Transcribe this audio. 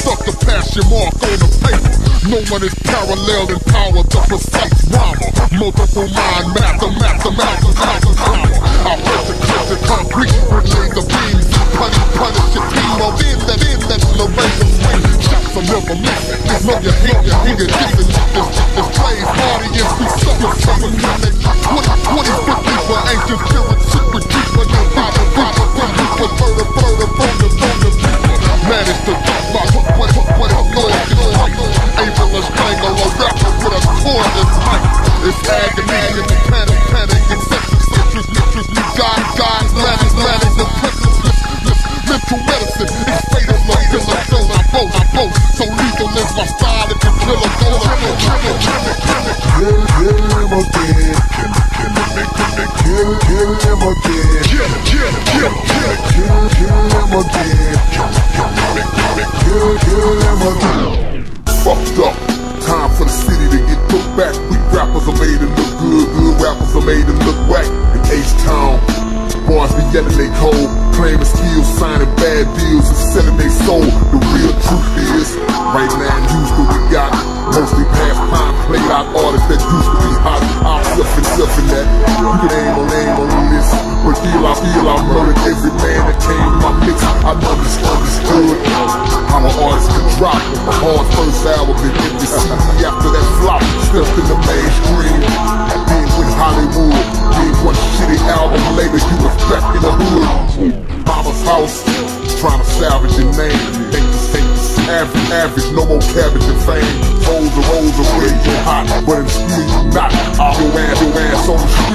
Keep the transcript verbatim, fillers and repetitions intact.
sucker pass your mark on the paper. No one is parallel in power, the precise rhymer. Multiple mind, math, math, math, math, math. I pressure, pressure, concrete, relay the beams. Punish, punish your team, or in that, in that, the razor swing. Shots are never missing. Know you hate, you hate, you dissing. This, this plays audience, we sucker, sucker, connect. twenty, twenty, fifty for ancient spirits, secret keeper. No problem, problem, problem, for further, further, further, further people. Manage to drop my hook, what, what, what, what, what, able to strangle a rapper with a cordless mic. It's agony, and the panic, panic, excessive citrus, citrus, me, God, God, planet, planet, the princess, mental medicine, it's fatal, no killer, so I boast, I boast, so lethal is my style, if you kill a go, I kill, kill, kill, kill, kill, kill him again, kill, kill him again, kill, kill, kill, kill, kill, kill him again, kill, kill him again. Fucked up, time for the city to get took back. Weak rappers are made to look good, good rappers are made to look whack. In H-Town, boys be yelling they cold, claiming skills, signing bad deals and selling they soul. The real truth is, right now in Houston we got mostly past prime played out artists that used to be hot. I'm stuffing, stuffing that. You can aim on, aim on this, but feel I feel I murdered every man that came in my mix. I understood how an artist could drop a hard first album and hit the C D after that flop. Stepped in the mainstream, being with Hollywood, being one shitty album later, you was back in the hood. Mama's house, trying to salvage your name. Think the same, average, average, no more cabbage and fame. Rolls and rolls are where you're hot, but in school you not. Your ass, your ass on the street.